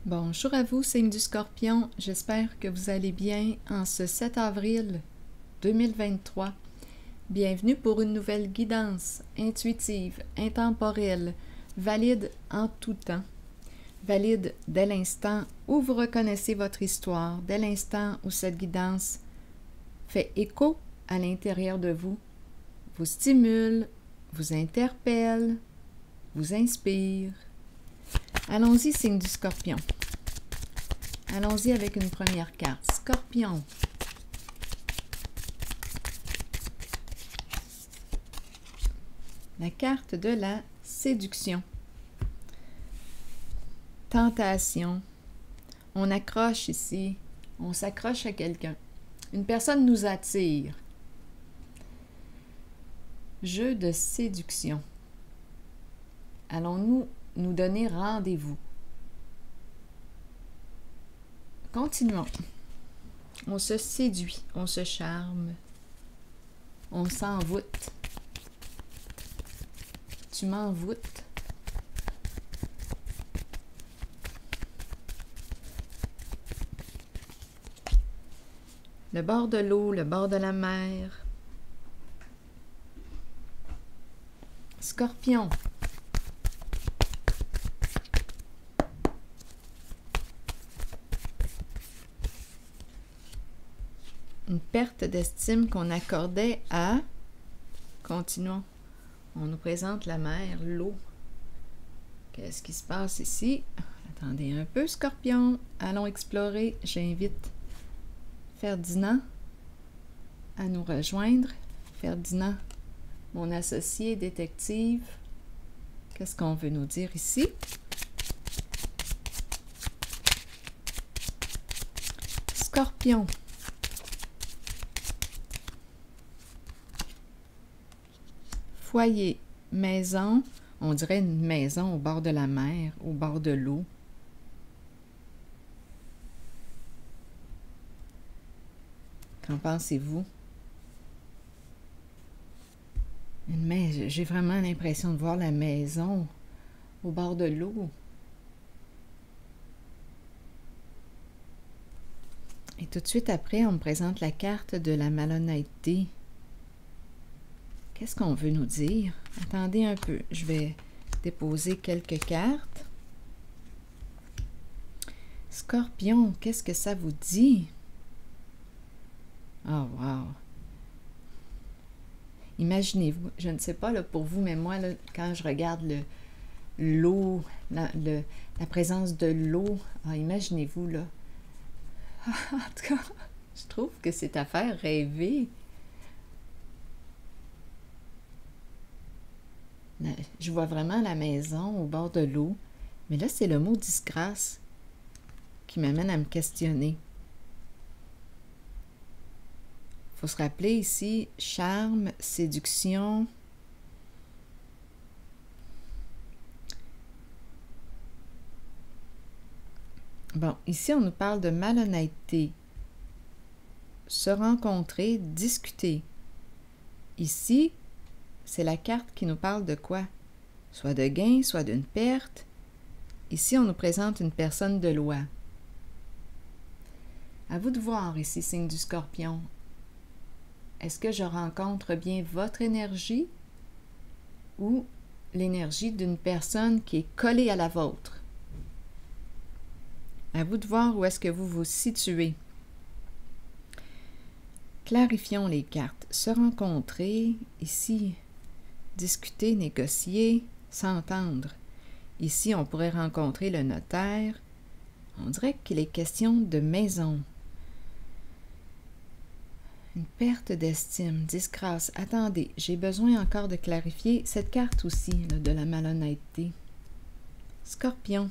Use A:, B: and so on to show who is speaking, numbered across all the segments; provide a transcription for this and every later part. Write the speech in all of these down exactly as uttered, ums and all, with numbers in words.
A: Bonjour à vous, signe du Scorpion. J'espère que vous allez bien en ce sept avril deux mille vingt-trois. Bienvenue pour une nouvelle guidance intuitive, intemporelle, valide en tout temps. Valide dès l'instant où vous reconnaissez votre histoire, dès l'instant où cette guidance fait écho à l'intérieur de vous, vous stimule, vous interpelle, vous inspire. Allons-y, signe du Scorpion. Allons-y avec une première carte. Scorpion. La carte de la séduction. Tentation. On accroche ici. On s'accroche à quelqu'un. Une personne nous attire. Jeu de séduction. Allons-nous nous donner rendez-vous? Continuons. On se séduit, on se charme, on s'envoûte. Tu m'envoûtes. Le bord de l'eau, le bord de la mer. Scorpion. Une perte d'estime qu'on accordait à... Continuons. On nous présente la mer, l'eau. Qu'est-ce qui se passe ici? Attendez un peu, Scorpion. Allons explorer. J'invite Ferdinand à nous rejoindre. Ferdinand, mon associé détective. Qu'est-ce qu'on veut nous dire ici? Scorpion. Foyer, maison, on dirait une maison au bord de la mer, au bord de l'eau. Qu'en pensez-vous? Mais j'ai vraiment l'impression de voir la maison au bord de l'eau. Et tout de suite après, on me présente la carte de la malhonnêteté. Qu'est-ce qu'on veut nous dire? Attendez un peu, je vais déposer quelques cartes. Scorpion, qu'est-ce que ça vous dit? Oh, wow! Imaginez-vous, je ne sais pas là, pour vous, mais moi, là, quand je regarde le l'eau, la, le, la présence de l'eau, ah, imaginez-vous, là. En tout cas, je trouve que c'est à faire rêver. Je vois vraiment la maison au bord de l'eau, mais là, c'est le mot disgrâce qui m'amène à me questionner. Il faut se rappeler ici, charme, séduction. Bon, ici, on nous parle de malhonnêteté. Se rencontrer, discuter. Ici, c'est la carte qui nous parle de quoi? Soit de gain, soit d'une perte. Ici, on nous présente une personne de loi. À vous de voir ici, signe du Scorpion. Est-ce que je rencontre bien votre énergie ou l'énergie d'une personne qui est collée à la vôtre? À vous de voir où est-ce que vous vous situez. Clarifions les cartes. Se rencontrer, ici... Discuter, négocier, s'entendre. Ici, on pourrait rencontrer le notaire. On dirait qu'il est question de maison. Une perte d'estime, disgrâce. Attendez, j'ai besoin encore de clarifier cette carte aussi, là, de la malhonnêteté. Scorpion.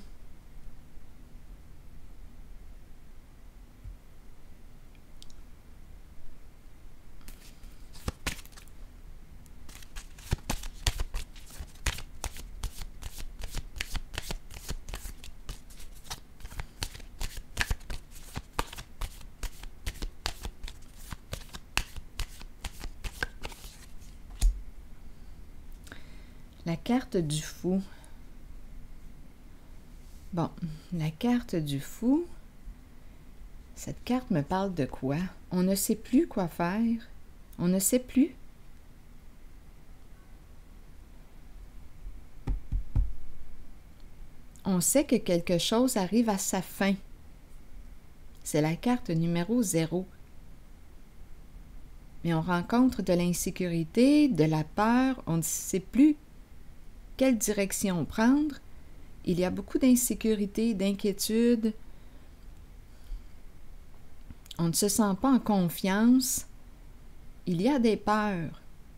A: La carte du fou. Bon, la carte du fou. Cette carte me parle de quoi? On ne sait plus quoi faire. On ne sait plus. On sait que quelque chose arrive à sa fin. C'est la carte numéro zéro. Mais on rencontre de l'insécurité, de la peur, on ne sait plus quelle direction prendre. Il y a beaucoup d'insécurité, d'inquiétude. On ne se sent pas en confiance. Il y a des peurs.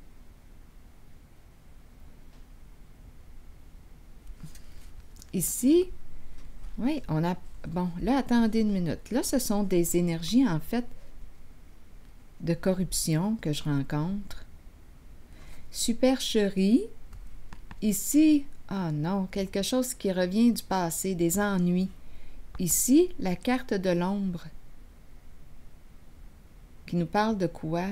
A: Ici, oui, on a... Bon, là, attendez une minute. Là, ce sont des énergies, en fait, de corruption que je rencontre. Supercherie. Ici, ah non, quelque chose qui revient du passé, des ennuis. Ici, la carte de l'ombre, qui nous parle de quoi?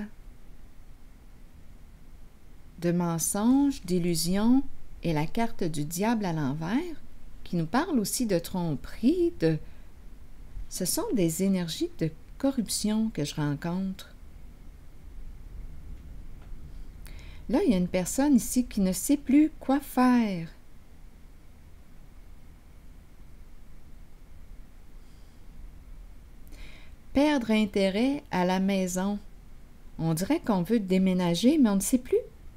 A: De mensonges, d'illusions, et la carte du diable à l'envers, qui nous parle aussi de tromperie, de... Ce sont des énergies de corruption que je rencontre. Là, il y a une personne ici qui ne sait plus quoi faire. Perdre intérêt à la maison. On dirait qu'on veut déménager, mais on ne sait plus.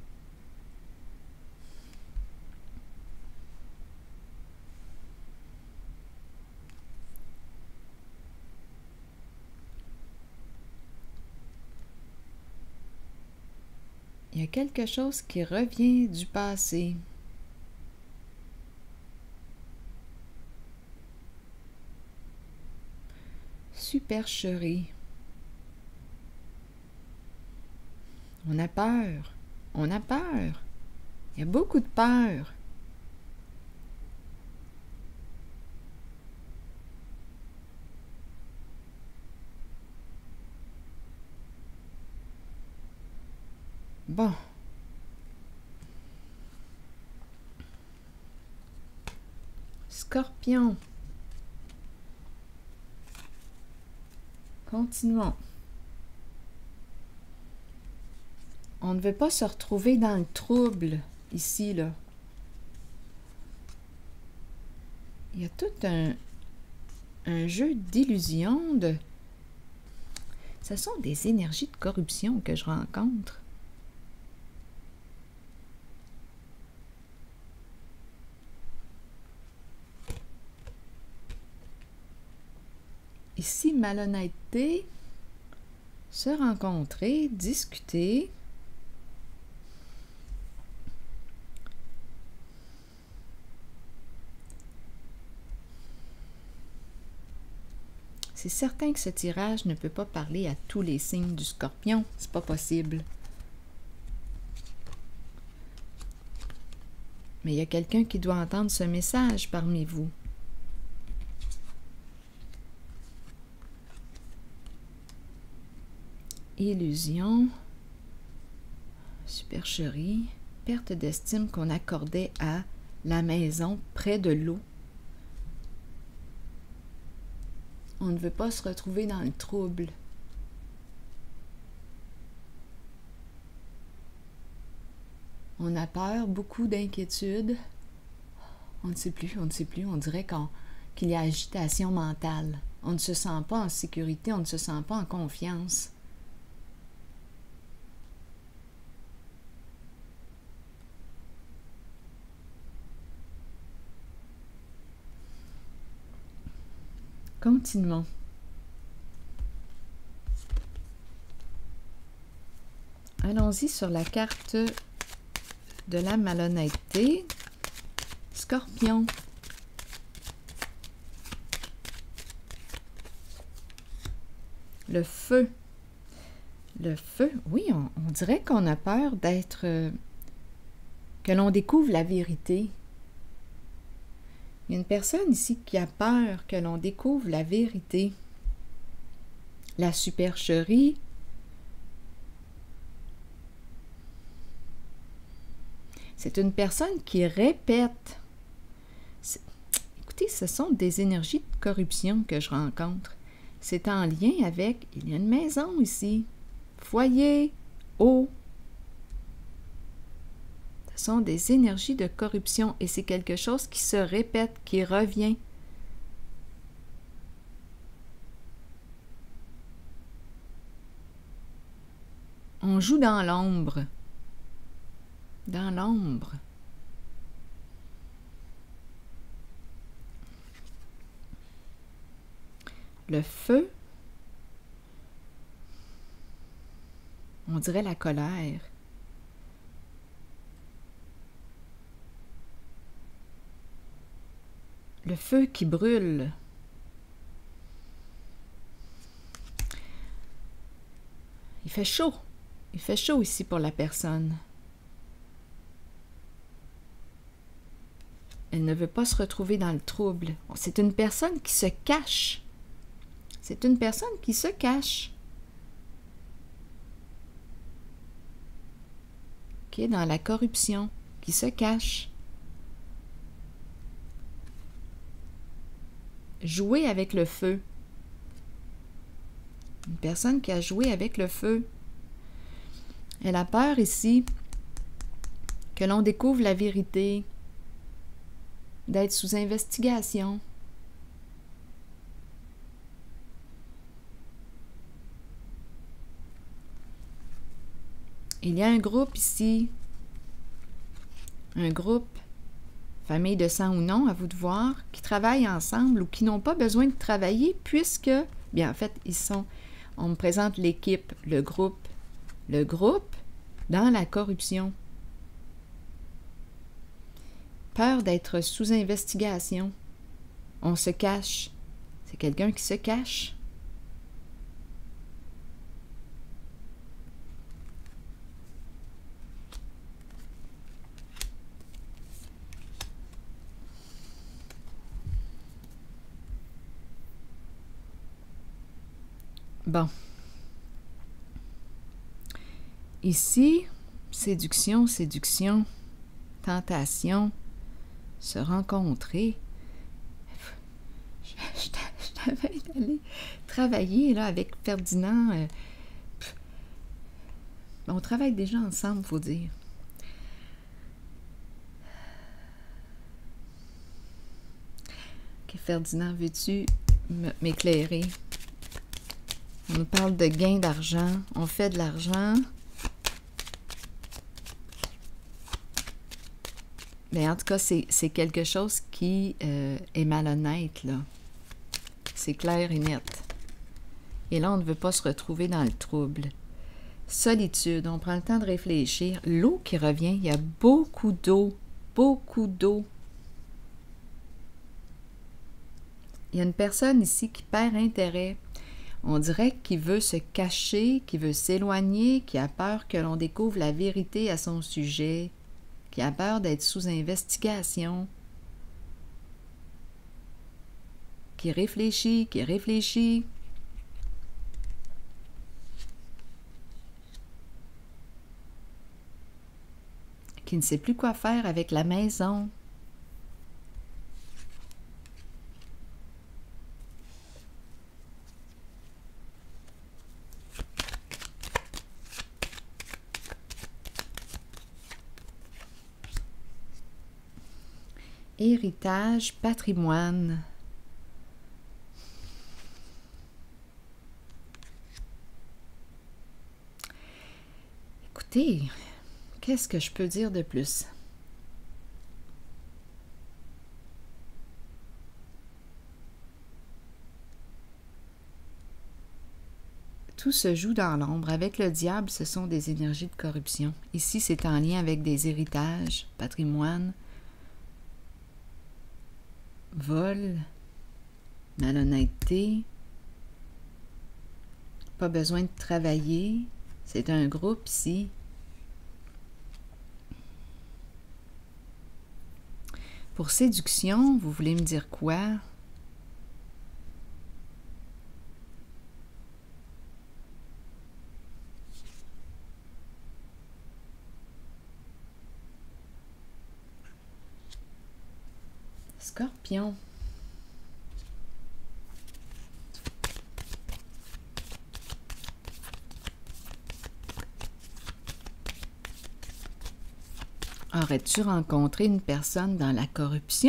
A: Il y a quelque chose qui revient du passé. Supercherie. On a peur. On a peur. Il y a beaucoup de peur. Bon. Scorpion. Continuons. On ne veut pas se retrouver dans le trouble, ici, là. Il y a tout un, un jeu d'illusions, de... Ce sont des énergies de corruption que je rencontre. Ici, malhonnêteté, se rencontrer, discuter. C'est certain que ce tirage ne peut pas parler à tous les signes du Scorpion, c'est pas possible. Mais il y a quelqu'un qui doit entendre ce message parmi vous. Illusion, supercherie, perte d'estime qu'on accordait à la maison près de l'eau. On ne veut pas se retrouver dans le trouble. On a peur, beaucoup d'inquiétude. On ne sait plus, on ne sait plus. On dirait qu'on, qu'il y a agitation mentale. On ne se sent pas en sécurité, on ne se sent pas en confiance. Continuons. Allons-y sur la carte de la malhonnêteté. Scorpion. Le feu. Le feu, oui, on, on dirait qu'on a peur d'être... Euh, que l'on découvre la vérité. Il y a une personne ici qui a peur que l'on découvre la vérité. La supercherie. C'est une personne qui répète. écoutez, ce sont des énergies de corruption que je rencontre. C'est en lien avec, il y a une maison ici, foyer, eau. Ce sont des énergies de corruption et c'est quelque chose qui se répète, qui revient. On joue dans l'ombre. Dans l'ombre. Le feu, on dirait la colère. Le feu qui brûle. Il fait chaud. Il fait chaud ici pour la personne. Elle ne veut pas se retrouver dans le trouble. C'est une personne qui se cache. C'est une personne qui se cache. Qui est dans la corruption, qui se cache. Jouer avec le feu. Une personne qui a joué avec le feu. Elle a peur ici que l'on découvre la vérité, d'être sous investigation. Il y a un groupe ici, un groupe, famille de sang ou non, à vous de voir, qui travaillent ensemble ou qui n'ont pas besoin de travailler puisque, bien en fait, ils sont, on me présente l'équipe, le groupe, le groupe dans la corruption. Peur d'être sous investigation. On se cache. C'est quelqu'un qui se cache. Bon. Ici, séduction, séduction, tentation, se rencontrer. Je, je, je t'avais allé travailler là, avec Ferdinand. Euh, on travaille déjà ensemble, il faut dire. Okay, Ferdinand, veux-tu m'éclairer? On nous parle de gain d'argent. On fait de l'argent. Mais en tout cas, c'est quelque chose qui euh, est malhonnête, là. C'est clair et net. Et là, on ne veut pas se retrouver dans le trouble. Solitude, on prend le temps de réfléchir. L'eau qui revient, il y a beaucoup d'eau, beaucoup d'eau. Il y a une personne ici qui perd intérêt. On dirait qu'il veut se cacher, qu'il veut s'éloigner, qu'il a peur que l'on découvre la vérité à son sujet, qu'il a peur d'être sous investigation, qui réfléchit, qui réfléchit. Qui ne sait plus quoi faire avec la maison. Héritage, patrimoine. Écoutez, qu'est-ce que je peux dire de plus? Tout se joue dans l'ombre. Avec le diable, ce sont des énergies de corruption. Ici, c'est en lien avec des héritages, patrimoine, vol, malhonnêteté, pas besoin de travailler. C'est un groupe ici. Pour séduction, vous voulez me dire quoi? Scorpion. Aurais-tu rencontré une personne dans la corruption?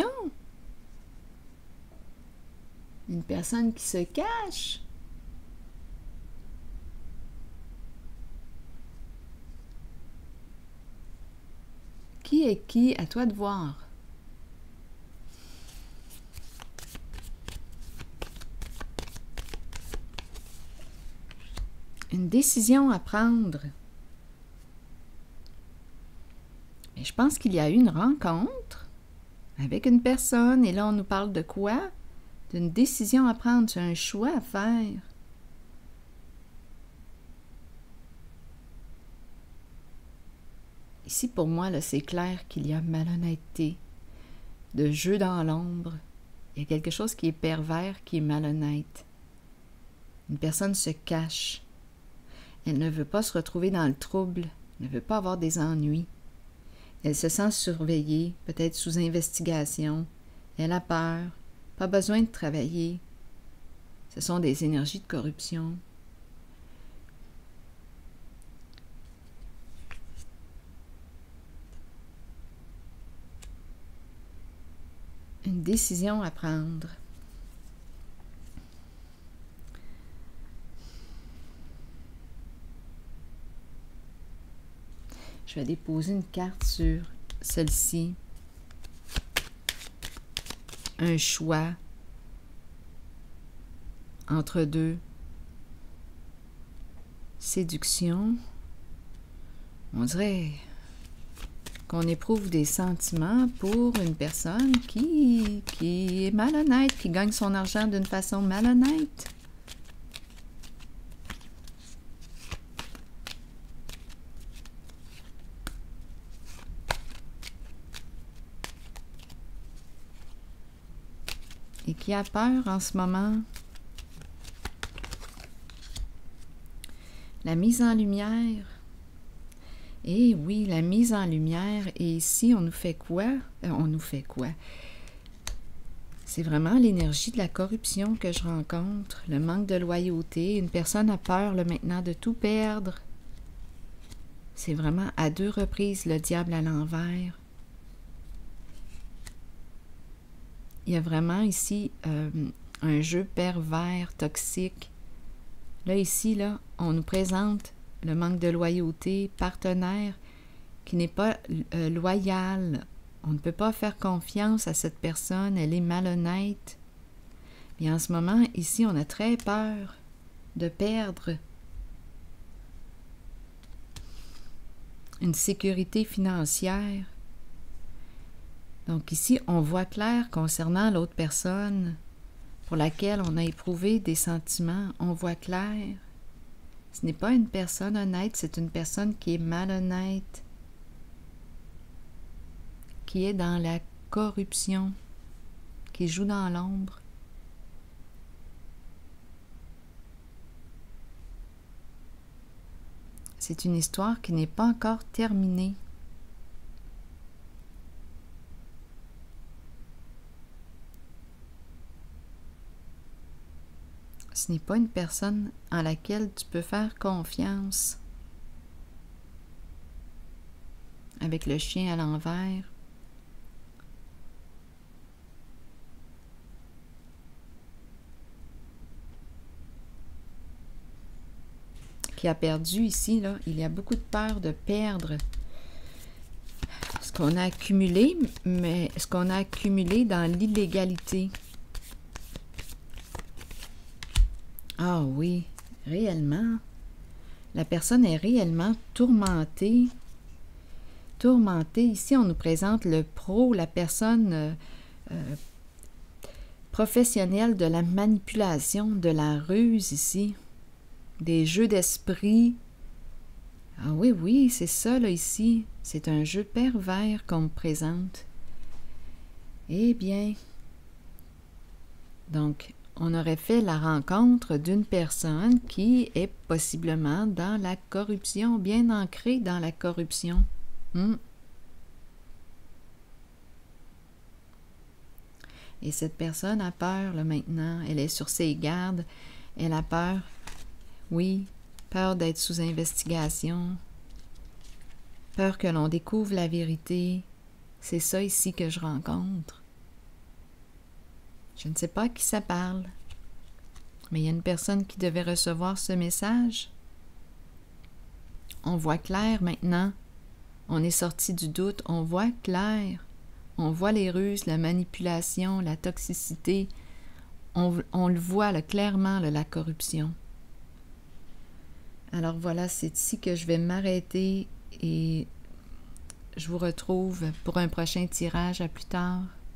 A: Une personne qui se cache? Qui est qui? À toi de voir. Une décision à prendre. Et je pense qu'il y a eu une rencontre avec une personne, et là on nous parle de quoi? D'une décision à prendre, c'est un choix à faire. Ici, pour moi, là, c'est clair qu'il y a malhonnêteté, de jeu dans l'ombre. Il y a quelque chose qui est pervers, qui est malhonnête. Une personne se cache. Elle ne veut pas se retrouver dans le trouble, ne veut pas avoir des ennuis. Elle se sent surveillée, peut-être sous investigation. Elle a peur, pas besoin de travailler. Ce sont des énergies de corruption. Une décision à prendre. Je vais déposer une carte sur celle-ci. Un choix entre deux. Séduction. On dirait qu'on éprouve des sentiments pour une personne qui, qui est malhonnête, qui gagne son argent d'une façon malhonnête. Et qui a peur en ce moment. La mise en lumière. Eh oui, la mise en lumière. Et ici, on nous fait quoi? Euh, on nous fait quoi? C'est vraiment l'énergie de la corruption que je rencontre, le manque de loyauté. Une personne a peur là, maintenant de tout perdre. C'est vraiment à deux reprises le diable à l'envers. Il y a vraiment ici euh, un jeu pervers, toxique. Là, ici, là, on nous présente le manque de loyauté, partenaire qui n'est pas euh, loyal. On ne peut pas faire confiance à cette personne, elle est malhonnête. Et en ce moment, ici, on a très peur de perdre une sécurité financière. Donc ici, on voit clair concernant l'autre personne pour laquelle on a éprouvé des sentiments, on voit clair. Ce n'est pas une personne honnête, c'est une personne qui est malhonnête, qui est dans la corruption, qui joue dans l'ombre. C'est une histoire qui n'est pas encore terminée. Ce n'est pas une personne en laquelle tu peux faire confiance. Avec le chien à l'envers. Qui a perdu ici, là, il y a beaucoup de peur de perdre ce qu'on a accumulé, mais ce qu'on a accumulé dans l'illégalité. Ah oui, réellement. La personne est réellement tourmentée. Tourmentée. Ici, on nous présente le pro, la personne euh, euh, professionnelle de la manipulation, de la ruse ici. Des jeux d'esprit. Ah oui, oui, c'est ça, là, ici. C'est un jeu pervers qu'on me présente. Eh bien, donc, on aurait fait la rencontre d'une personne qui est possiblement dans la corruption, bien ancrée dans la corruption. Hmm. Et cette personne a peur, là, maintenant. Elle est sur ses gardes. Elle a peur. Oui, peur d'être sous investigation. peur que l'on découvre la vérité. C'est ça ici que je rencontre. Je ne sais pas à qui ça parle, mais il y a une personne qui devait recevoir ce message. On voit clair maintenant. On est sorti du doute, on voit clair. On voit les ruses, la manipulation, la toxicité. On, on le voit là, clairement, là, la corruption. Alors voilà, c'est ici que je vais m'arrêter et je vous retrouve pour un prochain tirage à plus tard.